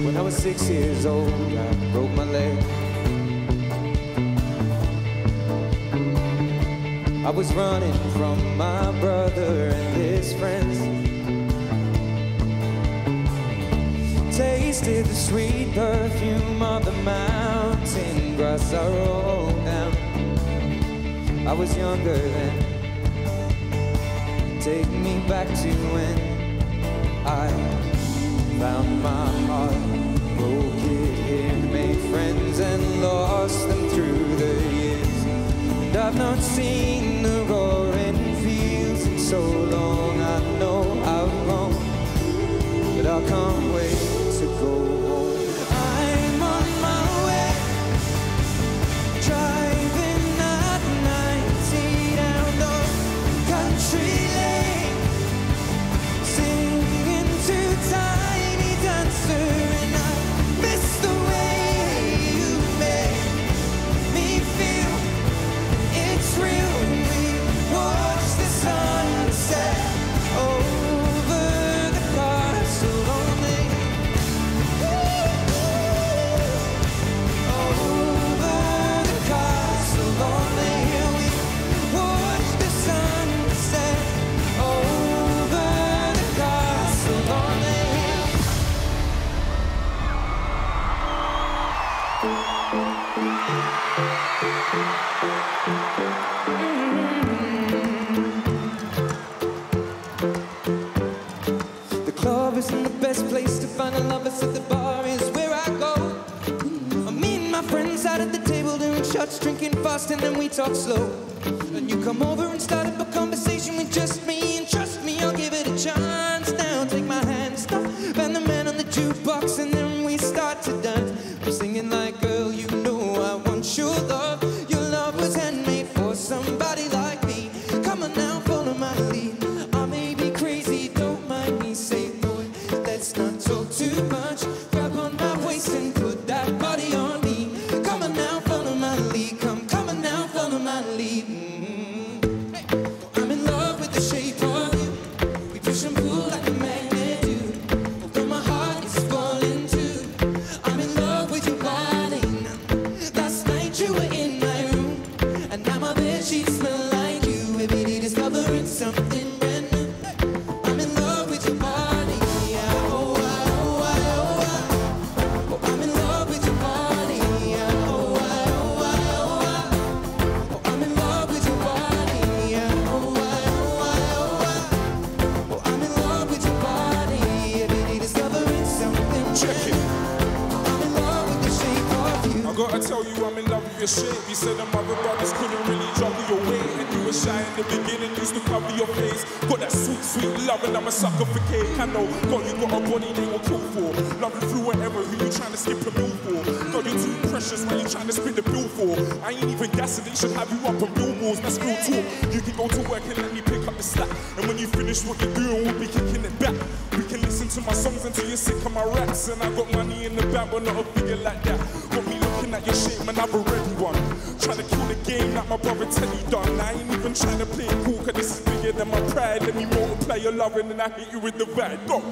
When I was 6 years old, I broke my leg. I was running from my brother and his friends. Tasted the sweet perfume of the mountain grass I rolled down. I was younger then. Take me back to when I found my heart, broke it here, made friends and lost them through the years. And I've not seen the roaring fields in so long. I know I've grown, but I can't wait to go home. I'm on my way, driving at 90 down the country lane, singing to Tiny Dancer, and I miss the way you make me feel. It's real when we watch the sunset over the castle lonely. Over the castle lonely, we watch the sunset over the castle lonely. The club isn't the best place to find a lover, so the bar is where I go. Me and my friends out at the table doing shots, drinking fast, and then we talk slow. And you come over and start up a conversation with just me, and trust me, I'll give it a chance. Now take my hand, stop, bend the man on the jukebox, and then we start to dance. I'm singing like, girl, you know I want your love. Your love was handmade for somebody like me. Come on now, follow my lead. I may be crazy, don't mind me. Say, boy, let's not talk too much. Grab on my waist and put that body on me. Come on now, follow my lead. Come on now, follow my lead. Hey. I'm in love with the shape of you. We push and pull like a magnet do. Although my heart is falling too. I'm in love with your body now. Last night you were in my room, and now my bed sheets smell like you. Every day discovering something brand new. I'm in love with your body. Yeah, oh, I, oh, I, oh, I. Oh, I'm in love with your body. Yeah, oh, I, oh, I, oh, I. Oh, I'm in love with your body. Yeah, oh, I, oh, I, oh, I. Oh, I'm in love with your body. Every day discovering something Check brand it. new. I'm in love with the shape of you. I gotta tell you, I'm in love with your shape. You said them other brothers couldn't really juggle your weight, and you were shy in the beginning, used to cover your face. Got that sweet, sweet love, and I'm a sucker for cake. I know, God, you got a body they will kill for. Loving through whatever, who you trying to skip a bill for? God, you're too precious, when you trying to split the bill for? I ain't even gassing, they should have you up on billboards. That's real talk. You can go to work and let me pick up the slack, and when you finish what you're doing, we'll be kicking it back. We can listen to my songs until you're sick of my raps, and I got money in the bank, but not a figure like that. Got me looking at your shape, man, I've already won. Trying to kill the game like my brother Teddy done. I ain't even trying to play it cool, cause this is bigger than my pride. Let me multiply your loving, and I hit you with the vibe. Go.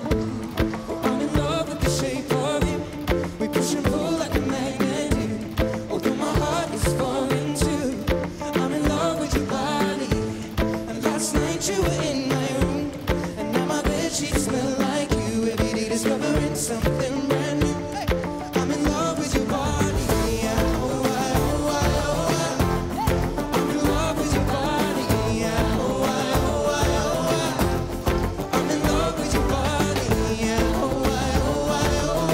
I'm in love with the shape of you. We push and pull like a magnet do. Although my heart is falling too. I'm in love with your body. And last night you were in my room, and now my bed sheets smell like you. Every day discovering something brand new. Hey. I'm in love with your body. Yeah, oh, I, oh, I, oh, I. I'm in love with your body. Yeah, oh, I, oh, I, oh, I. I'm in love with your body. Yeah, oh, I, oh, I, oh,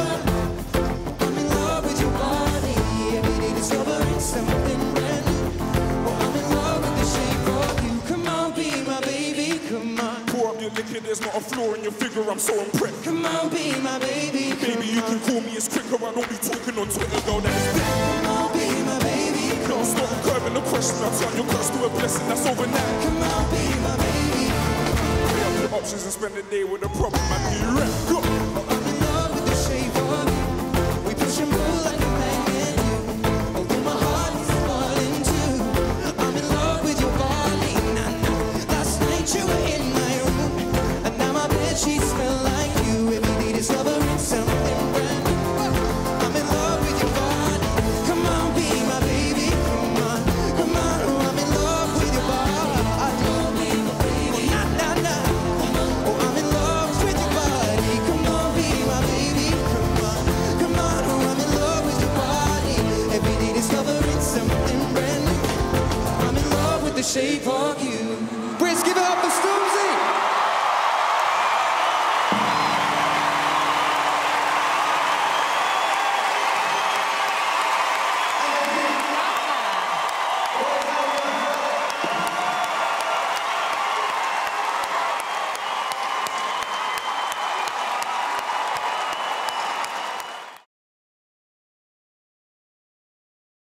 I. I'm in love with your body. Every day discovering something brand new. Oh, I'm in love with the shape of you. Come on, be my baby, come on. Pour up your liquor, there's not a flaw in your figure, I'm so impressed. Come on, be my baby, come Baby, you on. can call me as quicker, I don't be talking on Twitter, girl, that is dead. Come on, be my baby, come Don't on. stop curving the question, I'll turn your curse to a blessing, that's overnight. Come on, be my baby. Weigh up your options and spend the day with a problem, I be right. Go. I'm in love with the shape of you. We push and pull like a magnet do. Although my heart is falling too. I'm in love with your body. Nah, nah. Last night you were in my room, and now my bed sheets smell like you. Every day discovering something brand new. say fuck you.